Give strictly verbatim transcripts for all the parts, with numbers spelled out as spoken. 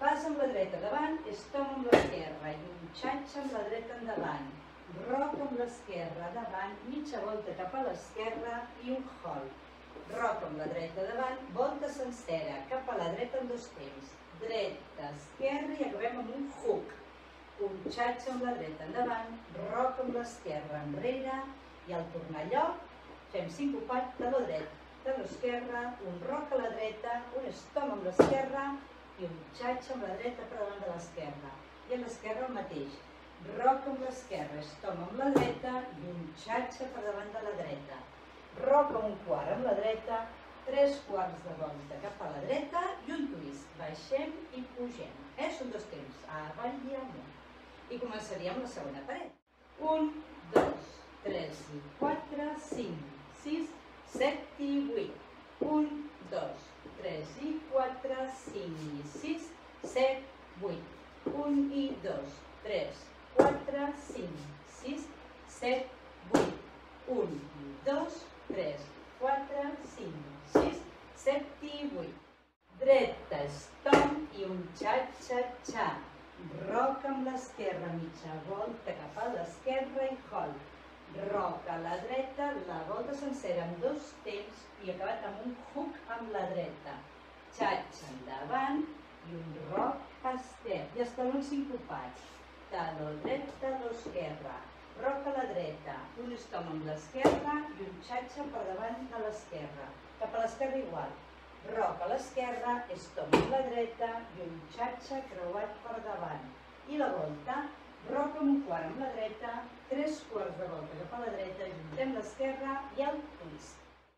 Pas amb la dreta davant, estom amb l'esquerra i un xatxa amb la dreta endavant. Roc amb l'esquerra davant, mitja volta cap a l'esquerra i un hold. Roc amb la dreta davant, volta sencera, cap a la dreta en dos temps. Dreta, esquerra i acabem amb un hook. Un xatxa amb la dreta endavant, roc amb l'esquerra enrere i al tornar lloc fem sincopat de la dreta, de l'esquerra, un roc a la dreta, un estom amb l'esquerra i un xatxa amb la dreta per davant de l'esquerra. I a l'esquerra el mateix. Roc amb l'esquerra, estom amb la dreta i un xatxa per davant de la dreta. Roc amb un quart amb la dreta, tres quarts de volta cap a la dreta i un twist. Baixem i pugem. Eh? Són dos temps, avall i amunt. I començaríem la segona paret. Un, dos, tres i quatre, cinc, sis, set i vuit. Un, dos, tres i quatre, cinc i sis, set, vuit. Un i dos, tres, quatre, cinc, sis, set, vuit. Un i dos, tres, quatre, cinc, sis, set i vuit. Dreta, estom i un xa-xa-xa. Roc amb l'esquerra, mitja volta cap a l'esquerra i hold. Roc a la dreta, la volta sencera amb dos temps i acabat amb un hook amb la dreta. Xatxa endavant i un roc a esquerra. I els talons sincopats. Taló dret, taló esquerra. Roc a la dreta, un estom amb l'esquerra i un xatxa per davant de l'esquerra. Cap a l'esquerra igual. Roc a l'esquerra, estom amb la dreta i un xatxa creuat per davant. I la volta, roc amb un quart amb la dreta, tres quarts de volta cap a la dreta, juntem l'esquerra i el twist.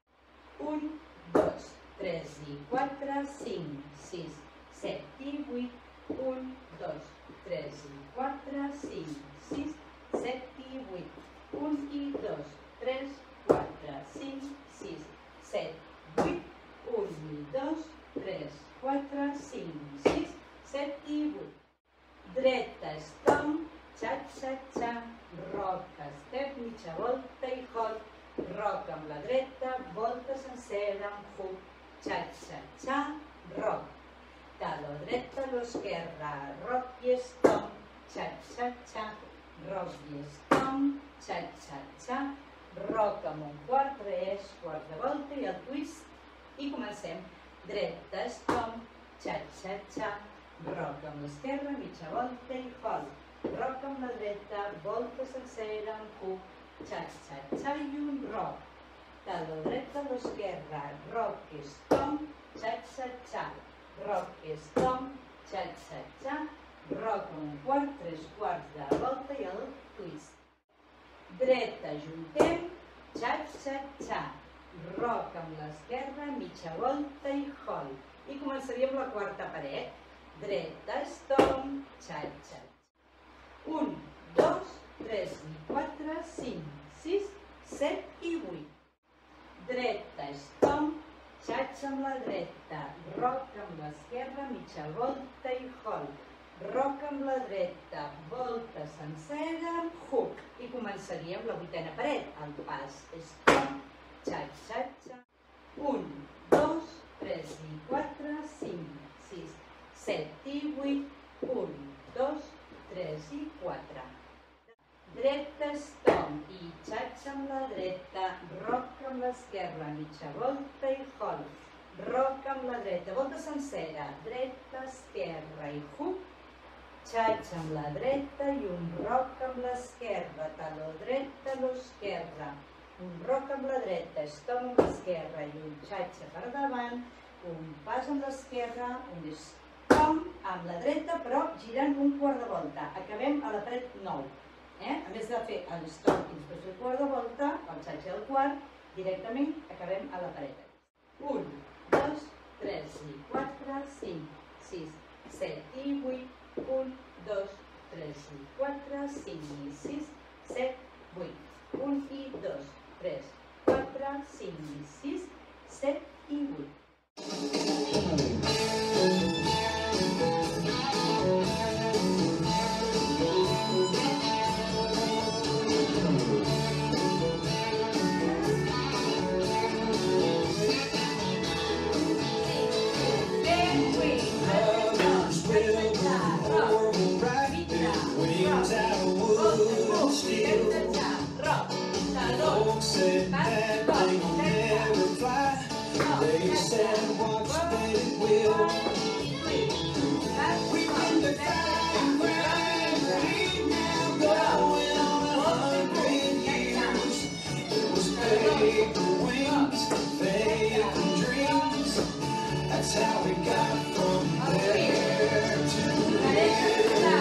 Un, dos, tres i quatre, cinc, sis, set i vuit. Un, dos, tres i quatre, cinc, sis, set i vuit. Un i dos, tres, quatre, cinc, sis, set, vuit. Un i dos, tres, quatre, cinc, sis, set i vuit. Dreta, estom, xa-xa-xa, roc, estep, mitja volta i hold. Roc amb la dreta, volta sencera amb hook, xa-xa-xa, roc. Taló dret, taló esquerra, roc i estom, xa-xa-xa, roc i estom, xa-xa-xa, roc amb un quart, tres quarts de volta i el twist. I comencem. Dreta, estom, xa-xa-xa, roc amb l'esquerra, mitja volta i hold. Roc amb la dreta, volta sencera amb hook, xa-xa-xa i un roc. Taló dret, taló esquerra, roc i estom, xa-xa-xa. Roc, estom, xa-xa-xa, roc amb un quart, tres quarts de volta i el twist. Dreta, juntem, xa-xa-xa, roc amb l'esquerra, mitja volta i hold. I començaríem la quarta paret. Dreta, estom, xa-xa-xa. Un, dos, tres i quatre, cinc, sis, set i vuit. Dreta, estom, xatxa amb la dreta, roc amb l'esquerra, mitja volta i hold. Roc amb la dreta, volta sencera, hook. I començaríem la vuitena paret. El pas estom, xa-xa-xa. Un, dos, tres i quatre, cinc, sis, set i vuit. Un, dos, tres i quatre. Dreta, estom i xatxa amb la dreta, roc amb l'esquerra, mitja volta i hold. Roc amb la dreta, volta sencera, dreta, esquerra i hook. Xatxa amb la dreta i un roc amb l'esquerra, taló dret, taló esquerra. Un roc amb la dreta, estom amb l'esquerra i un xatxa per davant. Un pas amb l'esquerra, un estom amb la dreta, però girant un quart de volta. Acabem a la paret nou. Eh? A més de fer l'estom i després el quart de volta, el xatxa al quart, directament acabem a la paret. Un, dos, tres i quatre, cinc, sis, set i vuit. Un, dos, tres i quatre, cinc i sis, set, vuit. Un i dos, tres, quatre, cinc i sis, set i vuit. With said that they will never fly. They said watch that it will. We've been defying gravity now going on a hundred years. It was fake wings, fake dreams. That's how we got from there to here.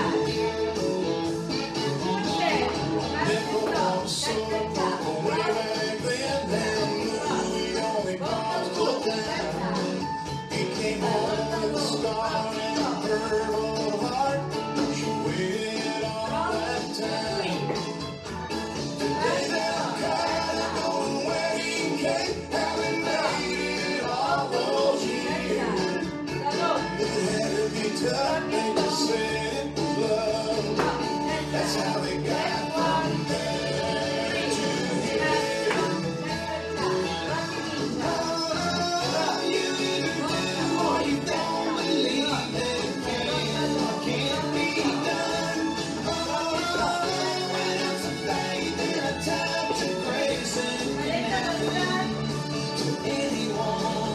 That's how they got from there to here. Oh, you either do or you don't believe that can't be done. Oh, when it's a faith in a time to grace and to anyone.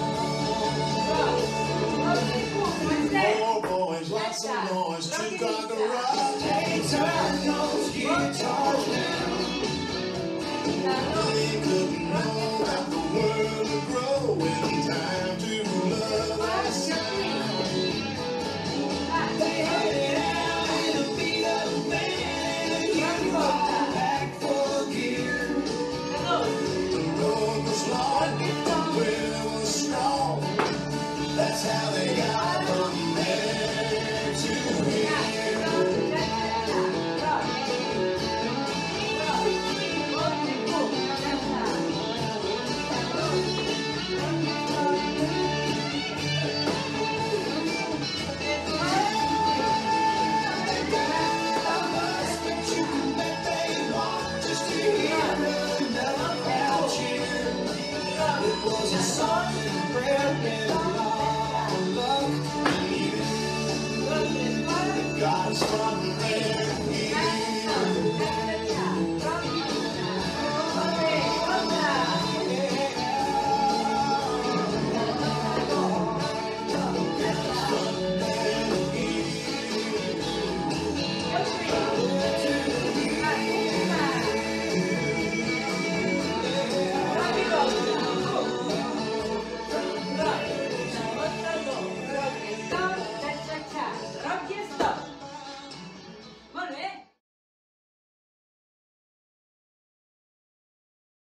More boys, lots of noise, took on the rock. Turn those guitars down. They couldn't know that the world would grow in time to love that sound. They headed out in a beat-up van and you walked back for gear. The road was long, the weather was strong. That's how they got from there to here. It was a song and prayer and a lot of luck. Even the gods from